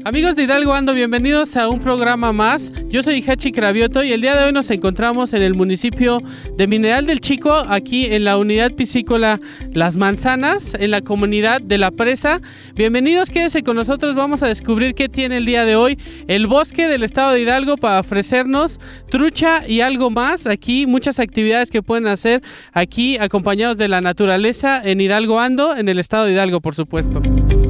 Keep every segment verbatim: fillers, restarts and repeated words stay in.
Amigos de Hidalgo Ando, bienvenidos a un programa más. Yo soy Hachi Cravioto y el día de hoy nos encontramos en el municipio de Mineral del Chico, aquí en la unidad piscícola Las Manzanas, en la comunidad de La Presa. Bienvenidos, quédense con nosotros, vamos a descubrir qué tiene el día de hoy el bosque del estado de Hidalgo para ofrecernos trucha y algo más. Aquí muchas actividades que pueden hacer aquí acompañados de la naturaleza en Hidalgo Ando, en el estado de Hidalgo, por supuesto.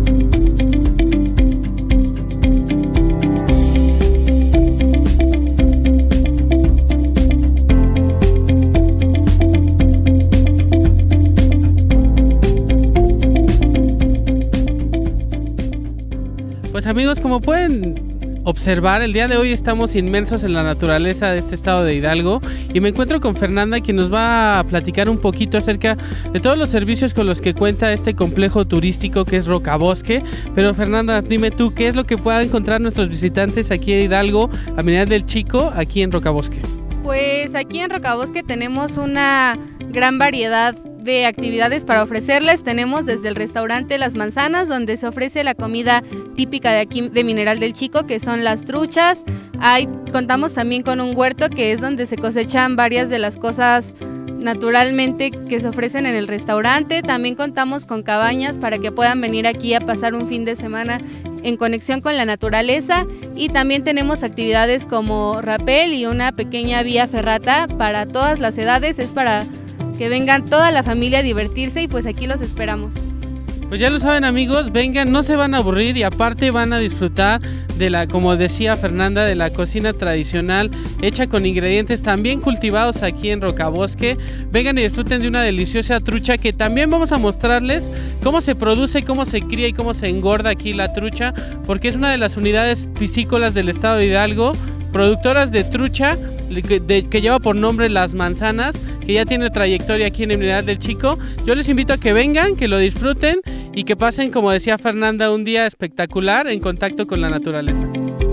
Pues amigos, como pueden observar, el día de hoy estamos inmersos en la naturaleza de este estado de Hidalgo y me encuentro con Fernanda, quien nos va a platicar un poquito acerca de todos los servicios con los que cuenta este complejo turístico que es Rocabosque. Pero Fernanda, dime tú, ¿qué es lo que puedan encontrar nuestros visitantes aquí en Hidalgo, a Mineral del Chico, aquí en Rocabosque? Pues aquí en Rocabosque tenemos una gran variedad de actividades para ofrecerles. Tenemos desde el restaurante Las Manzanas, donde se ofrece la comida típica de aquí de Mineral del Chico, que son las truchas. Hay, contamos también con un huerto, que es donde se cosechan varias de las cosas naturalmente que se ofrecen en el restaurante. También contamos con cabañas para que puedan venir aquí a pasar un fin de semana en conexión con la naturaleza, y también tenemos actividades como rapel y una pequeña vía ferrata para todas las edades. Es para que vengan toda la familia a divertirse y pues aquí los esperamos. Pues ya lo saben amigos, vengan, no se van a aburrir y aparte van a disfrutar de la, como decía Fernanda, de la cocina tradicional hecha con ingredientes también cultivados aquí en Rocabosque. Vengan y disfruten de una deliciosa trucha, que también vamos a mostrarles cómo se produce, cómo se cría y cómo se engorda aquí la trucha, porque es una de las unidades piscícolas del estado de Hidalgo, productoras de trucha, que, de, que lleva por nombre Las Manzanas, que ya tiene trayectoria aquí en el Mineral del Chico. Yo les invito a que vengan, que lo disfruten y que pasen, como decía Fernanda, un día espectacular en contacto con la naturaleza.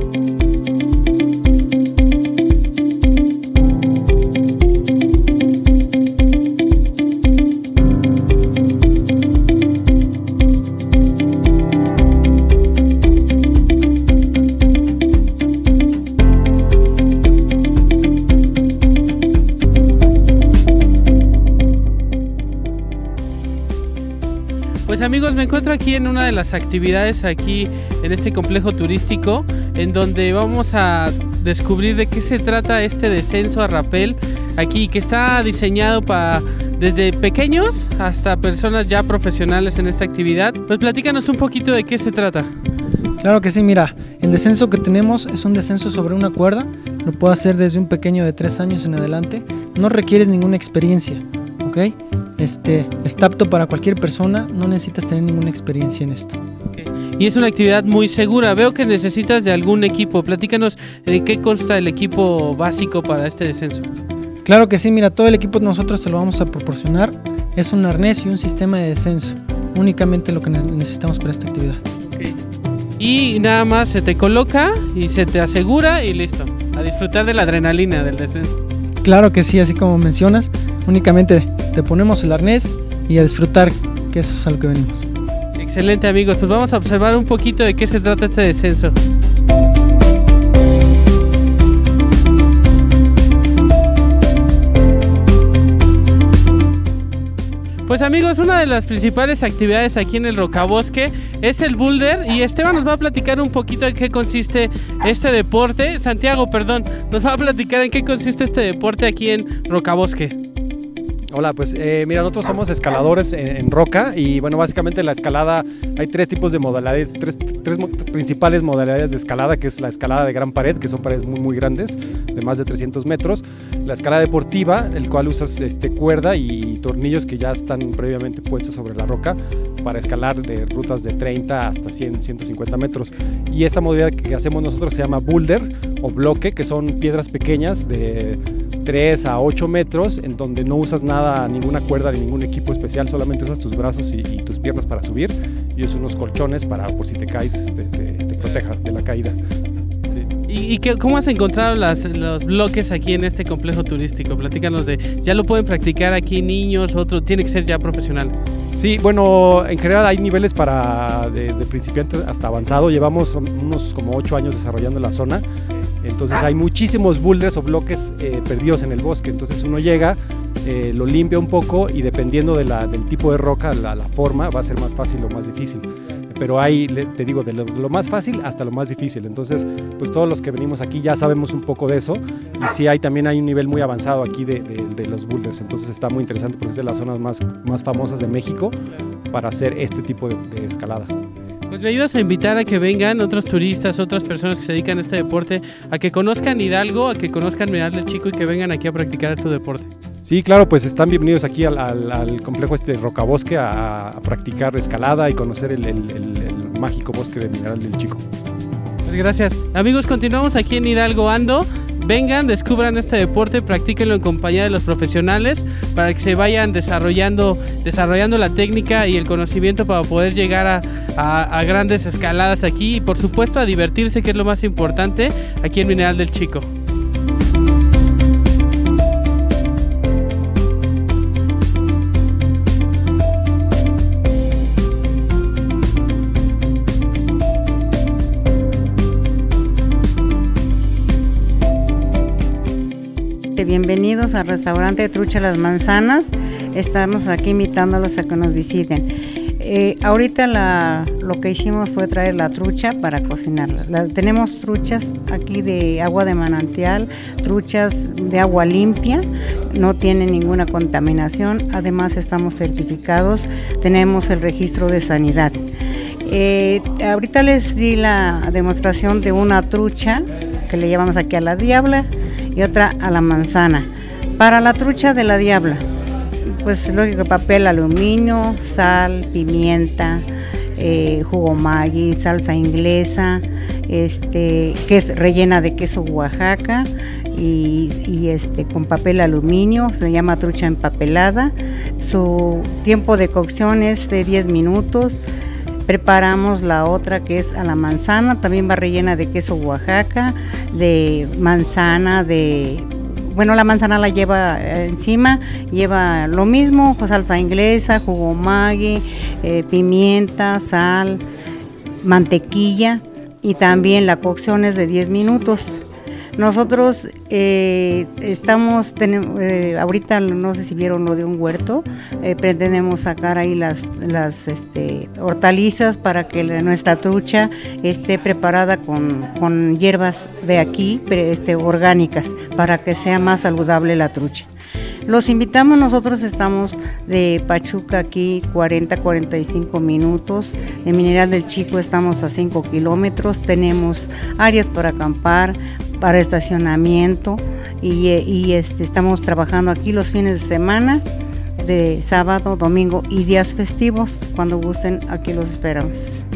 Pues amigos, me encuentro aquí en una de las actividades aquí en este complejo turístico, en donde vamos a descubrir de qué se trata este descenso a rapel aquí, que está diseñado para desde pequeños hasta personas ya profesionales en esta actividad. Pues platícanos un poquito de qué se trata. Claro que sí, mira, el descenso que tenemos es un descenso sobre una cuerda, lo puedo hacer desde un pequeño de tres años en adelante, no requieres ninguna experiencia, ¿ok? Este, está apto para cualquier persona, no necesitas tener ninguna experiencia en esto. Okay. Y es una actividad muy segura. Veo que necesitas de algún equipo. Platícanos de qué consta el equipo básico para este descenso. Claro que sí, mira, todo el equipo nosotros te lo vamos a proporcionar. Es un arnés y un sistema de descenso, únicamente lo que necesitamos para esta actividad. Okay. Y nada más se te coloca y se te asegura y listo, a disfrutar de la adrenalina del descenso. Claro que sí, así como mencionas, únicamente te ponemos el arnés y a disfrutar, que eso es a lo que venimos. Excelente amigos, pues vamos a observar un poquito de qué se trata este descenso. Pues amigos, una de las principales actividades aquí en el Rocabosque es el boulder, y Esteban nos va a platicar un poquito en qué consiste este deporte. Santiago, perdón, nos va a platicar en qué consiste este deporte aquí en Rocabosque. Hola, pues eh, mira, nosotros somos escaladores en, en roca y bueno, básicamente la escalada, hay tres tipos de modalidades, tres, tres mo principales modalidades de escalada, que es la escalada de gran pared, que son paredes muy muy grandes, de más de trescientos metros, la escalada deportiva, el cual usas este, cuerda y tornillos que ya están previamente puestos sobre la roca para escalar de rutas de treinta hasta cien, ciento cincuenta metros, y esta modalidad que hacemos nosotros se llama boulder o bloque, que son piedras pequeñas de tres a ocho metros, en donde no usas nada, ninguna cuerda ni ningún equipo especial, solamente usas tus brazos y, y tus piernas para subir, y usas unos colchones para, por si te caes, te, te, te proteja de la caída. Sí. ¿Y, y qué, cómo has encontrado las, los bloques aquí en este complejo turístico? Platícanos de, ¿ya lo pueden practicar aquí niños, otro, tiene que ser ya profesionales? Sí, bueno, en general hay niveles para desde principiante hasta avanzado. Llevamos unos como ocho años desarrollando la zona. Entonces hay muchísimos boulders o bloques eh, perdidos en el bosque. Entonces uno llega, eh, lo limpia un poco y dependiendo de la, del tipo de roca, la, la forma, va a ser más fácil o más difícil. Pero hay, te digo, de lo, de lo más fácil hasta lo más difícil. Entonces, pues todos los que venimos aquí ya sabemos un poco de eso. Y sí, hay, también hay un nivel muy avanzado aquí de, de, de los boulders. Entonces está muy interesante porque es de las zonas más, más famosas de México para hacer este tipo de, de escalada. Pues me ayudas a invitar a que vengan otros turistas, otras personas que se dedican a este deporte, a que conozcan Hidalgo, a que conozcan Mineral del Chico y que vengan aquí a practicar tu deporte. Sí, claro, pues están bienvenidos aquí al, al, al complejo este de Rocabosque a, a practicar escalada y conocer el, el, el, el mágico bosque de Mineral del Chico. Pues gracias. Amigos, continuamos aquí en Hidalgo Ando. Vengan, descubran este deporte, practíquenlo en compañía de los profesionales para que se vayan desarrollando, desarrollando la técnica y el conocimiento para poder llegar a, a, a grandes escaladas aquí y por supuesto a divertirse, que es lo más importante aquí en Mineral del Chico. Bienvenidos al restaurante Trucha Las Manzanas. Estamos aquí invitándolos a que nos visiten. Eh, ahorita la, lo que hicimos fue traer la trucha para cocinarla. La, tenemos truchas aquí de agua de manantial, truchas de agua limpia, no tienen ninguna contaminación. Además estamos certificados, tenemos el registro de sanidad. Eh, ahorita les di la demostración de una trucha que le llamamos aquí a la diabla y otra a la manzana. Para la trucha de la diabla, pues lógico, papel aluminio, sal, pimienta, eh, jugo Maggi, salsa inglesa, este, que es rellena de queso Oaxaca y, y este, con papel aluminio, se llama trucha empapelada. Su tiempo de cocción es de diez minutos. Preparamos la otra que es a la manzana, también va rellena de queso Oaxaca, de manzana, de... Bueno, la manzana la lleva encima, lleva lo mismo, salsa inglesa, jugo Maggi, eh, pimienta, sal, mantequilla y también la cocción es de diez minutos. Nosotros eh, estamos, tenemos, eh, ahorita no sé si vieron lo de un huerto, eh, pretendemos sacar ahí las, las este, hortalizas para que la, nuestra trucha esté preparada con, con hierbas de aquí, este, orgánicas, para que sea más saludable la trucha. Los invitamos, nosotros estamos de Pachuca aquí cuarenta a cuarenta y cinco minutos, de Mineral del Chico estamos a cinco kilómetros, tenemos áreas para acampar, para estacionamiento y, y este, estamos trabajando aquí los fines de semana, de sábado, domingo y días festivos. Cuando gusten, aquí los esperamos.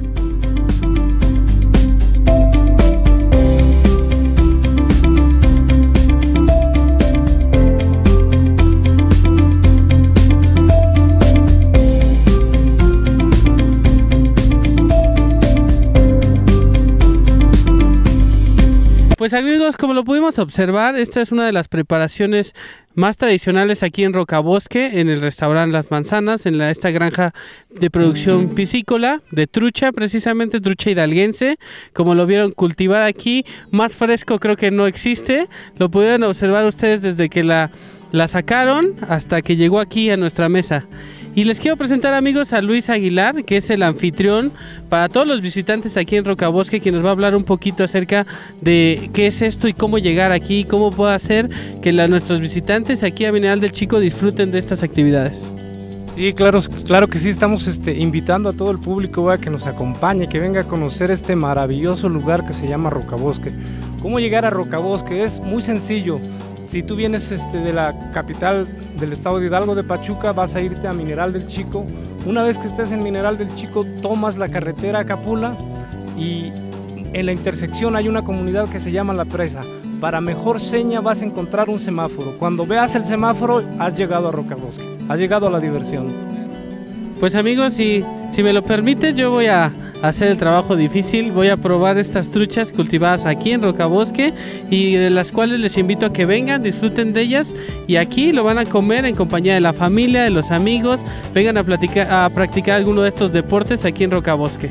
Pues amigos, como lo pudimos observar, esta es una de las preparaciones más tradicionales aquí en Rocabosque, en el restaurante Las Manzanas, en la, esta granja de producción piscícola de trucha, precisamente trucha hidalguense, como lo vieron cultivada aquí, más fresco creo que no existe, lo pudieron observar ustedes desde que la, la sacaron hasta que llegó aquí a nuestra mesa. Y les quiero presentar, amigos, a Luis Aguilar, que es el anfitrión para todos los visitantes aquí en Rocabosque, quien nos va a hablar un poquito acerca de qué es esto y cómo llegar aquí, cómo puede hacer que la, nuestros visitantes aquí a Mineral del Chico disfruten de estas actividades. Sí, claro, claro que sí, estamos este, invitando a todo el público a que nos acompañe, que venga a conocer este maravilloso lugar que se llama Rocabosque. ¿Cómo llegar a Rocabosque? Es muy sencillo. Si tú vienes este, de la capital del estado de Hidalgo, de Pachuca, vas a irte a Mineral del Chico. Una vez que estés en Mineral del Chico, tomas la carretera a Capula y en la intersección hay una comunidad que se llama La Presa. Para mejor seña vas a encontrar un semáforo. Cuando veas el semáforo, has llegado a Rocabosque, has llegado a la diversión. Pues amigos, si, si me lo permites, yo voy a, hacer el trabajo difícil. Voy a probar estas truchas cultivadas aquí en Rocabosque y de las cuales les invito a que vengan, disfruten de ellas y aquí lo van a comer en compañía de la familia, de los amigos. Vengan a, platicar, a practicar alguno de estos deportes aquí en Rocabosque.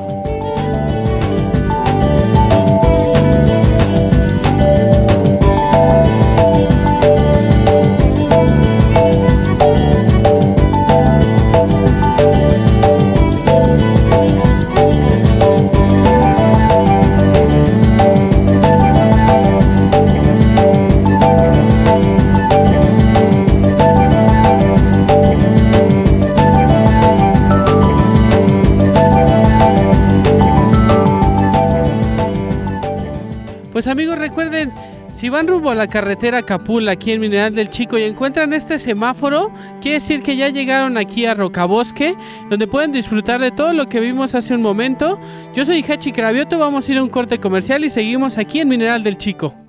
Pues amigos, recuerden, si van rumbo a la carretera Capul aquí en Mineral del Chico y encuentran este semáforo, quiere decir que ya llegaron aquí a Rocabosque, donde pueden disfrutar de todo lo que vimos hace un momento. Yo soy Hachi Cravioto, vamos a ir a un corte comercial y seguimos aquí en Mineral del Chico.